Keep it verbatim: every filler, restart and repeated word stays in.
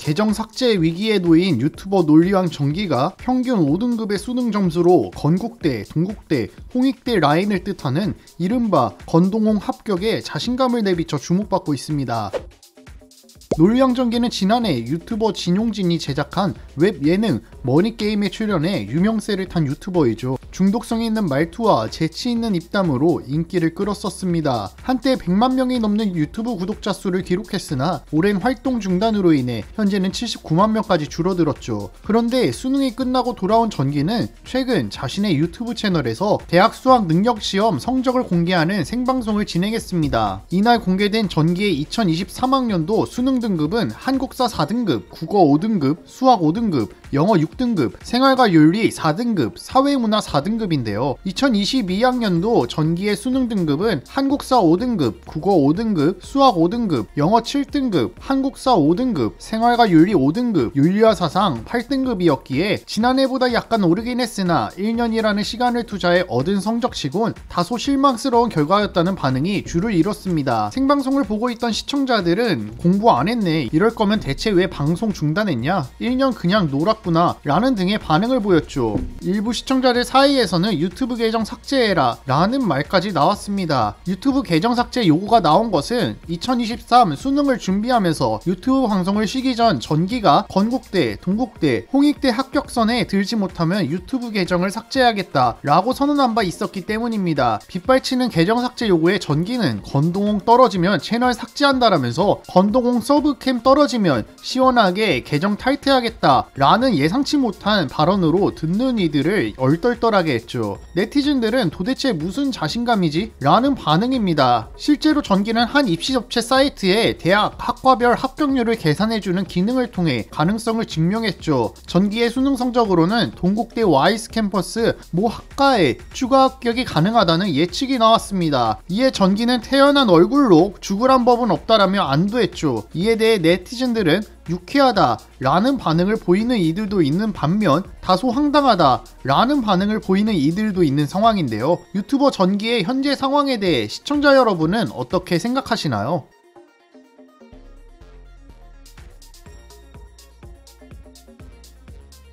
계정 삭제 위기에 놓인 유튜버 논리왕 전기가 평균 오 등급의 수능 점수로 건국대, 동국대, 홍익대 라인을 뜻하는 이른바 건동홍 합격에 자신감을 내비쳐 주목받고 있습니다. 논리왕 전기는 지난해 유튜버 진용진이 제작한 웹 예능 머니게임에 출연해 유명세를 탄 유튜버이죠. 중독성 있는 말투와 재치 있는 입담으로 인기를 끌었었습니다. 한때 백만 명이 넘는 유튜브 구독자 수를 기록했으나 오랜 활동 중단으로 인해 현재는 칠십구만 명까지 줄어들었죠. 그런데 수능이 끝나고 돌아온 전기는 최근 자신의 유튜브 채널에서 대학 수학 능력 시험 성적을 공개하는 생방송을 진행했습니다. 이날 공개된 전기의 이천이십삼 학년도 수능 등급은 한국사 사 등급, 국어 오 등급, 수학 오 등급, 영어 육 등급, 생활과 윤리 사 등급, 사회문화 사 등급인데요. 이천이십이 학년도 전기의 수능 등급은 한국사 오 등급, 국어 오 등급, 수학 오 등급, 영어 칠 등급, 한국사 오 등급, 생활과 윤리 오 등급, 윤리와 사상 팔 등급이었기에 지난해보다 약간 오르긴 했으나 일 년이라는 시간을 투자해 얻은 성적치곤 다소 실망스러운 결과였다는 반응이 줄을 이뤘습니다. 생방송을 보고 있던 시청자들은 공부 안 했네, 이럴 거면 대체 왜 방송 중단했냐, 일 년 그냥 놀았구나 라는 등의 반응을 보였죠. 일부 시청자들 사이에서는 유튜브 계정 삭제해라 라는 말까지 나왔습니다. 유튜브 계정 삭제 요구가 나온 것은 이천이십삼 수능을 준비하면서 유튜브 방송을 쉬기 전 전기가 건국대, 동국대, 홍익대 합격선에 들지 못하면 유튜브 계정을 삭제하겠다 라고 선언한 바 있었기 때문입니다. 빗발치는 계정 삭제 요구에 전기는 건동홍 떨어지면 채널 삭제한다라면서 건동홍 서브캠 떨어지면 시원하게 계정 탈퇴하겠다 라는 예상치 못한 발언으로 듣는 이들을 얼떨떨하게 했죠. 네티즌들은 도대체 무슨 자신감이지? 라는 반응입니다. 실제로 전기는 한 입시접체 사이트에 대학 학과별 합격률을 계산해주는 기능을 통해 가능성을 증명했죠. 전기의 수능 성적으로는 동국대 와이스 캠퍼스 모 학과에 추가 합격이 가능하다는 예측이 나왔습니다. 이에 전기는 태어난 얼굴로 죽으란 법은 없다라며 안도했죠. 이에 대해 네티즌들은 유쾌하다 라는 반응을 보이는 이들도 있는 반면 다소 황당하다 라는 반응을 보이는 이들도 있는 상황인데요. 유튜버 전기의 현재 상황에 대해 시청자 여러분은 어떻게 생각하시나요?